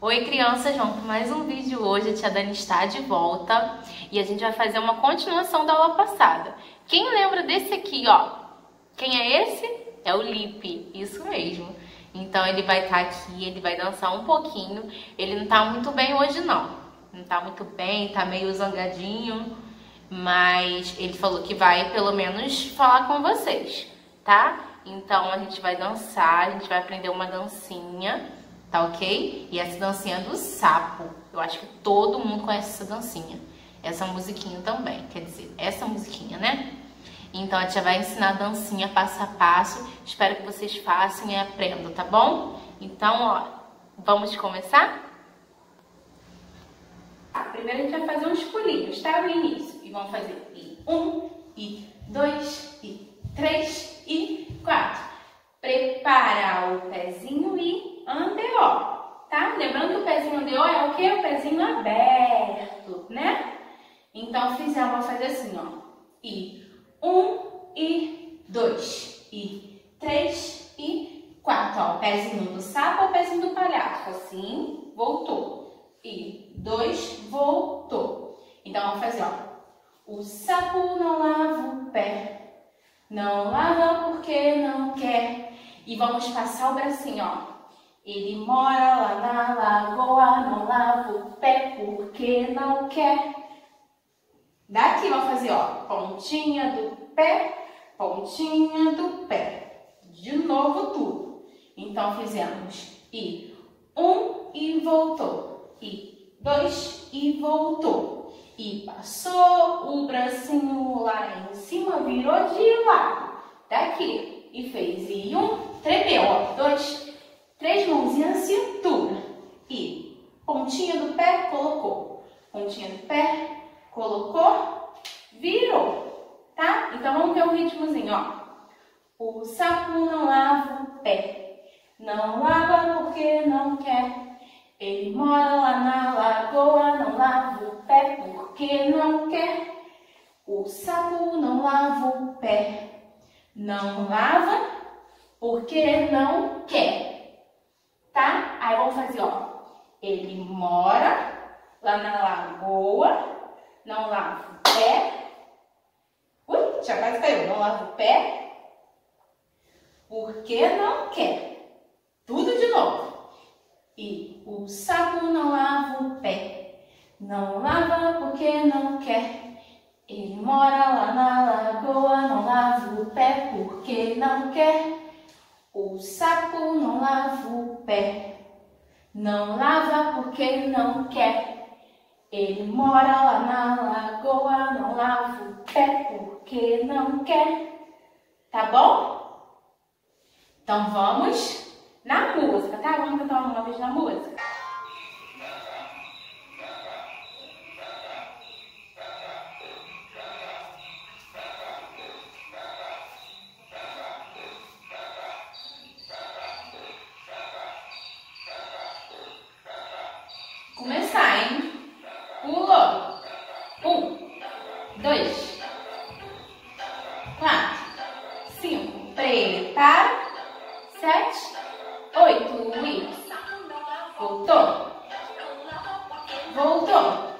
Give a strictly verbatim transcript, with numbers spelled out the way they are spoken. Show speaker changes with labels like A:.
A: Oi crianças, vamos para mais um vídeo hoje. A tia Dani está de volta e a gente vai fazer uma continuação da aula passada. Quem lembra desse aqui, ó? Quem é esse? É o Lipe, isso mesmo. Então ele vai estar aqui, ele vai dançar um pouquinho. Ele não tá muito bem hoje não, não tá muito bem, tá meio zangadinho, mas ele falou que vai pelo menos falar com vocês, tá? Então a gente vai dançar, a gente vai aprender uma dancinha, tá ok? E essa dancinha é do sapo. Eu acho que todo mundo conhece essa dancinha. Essa musiquinha também, quer dizer, essa musiquinha, né? Então a tia vai ensinar a dancinha passo a passo. Espero que vocês façam e aprendam, tá bom? Então, ó, vamos começar? Tá, primeiro a gente vai fazer uns pulinhos, tá? No início. E vamos fazer e um, e dois, e três, e quatro. Prepara o pezinho e andeó, tá? Lembrando que o pezinho andeó é o quê? O pezinho aberto, né? Então, fizemos, vamos fazer assim, ó. E um, e dois, e três, e quatro. Ó, o pezinho do sapo ou o pezinho do palhaço. Assim, voltou. E dois, voltou. Então, vamos fazer, ó. O sapo não lava o pé, não lava porque não quer. E vamos passar o bracinho, ó. Ele mora lá na lagoa, não lava o pé porque não quer. Daqui vamos fazer, ó, pontinha do pé, pontinha do pé. De novo tudo. Então fizemos e um e voltou. E dois e voltou. E passou o bracinho lá em cima, virou de lado. Daqui. E fez e um, tremeu, ó. Dois, três mãozinhas na cintura. E pontinha do pé, colocou. Pontinha do pé, colocou, virou, tá? Então vamos ver o ritmozinho, ó. O sapo não lava o pé, não lava porque não quer. Ele mora lá na lagoa, não lava o pé porque não quer. O sapo não lava o pé, não lava porque não quer, tá? Aí vamos fazer, ó. Ele mora lá na lagoa, não lava o pé. Ui, já quase caiu. Não lava o pé porque não quer. Tudo de novo. E o sapo não lava o pé, não lava porque não quer. Ele mora lá na lagoa, não lava o pé porque não quer. O sapo não lava o pé, não lava porque não quer. Ele mora lá na lagoa, não lava o pé porque não quer. Tá bom? Então vamos na música, tá? Vamos cantar uma vez na música. Começar, hein? Pulou. Um, dois, quatro, cinco, prepara, sete, oito e voltou, voltou,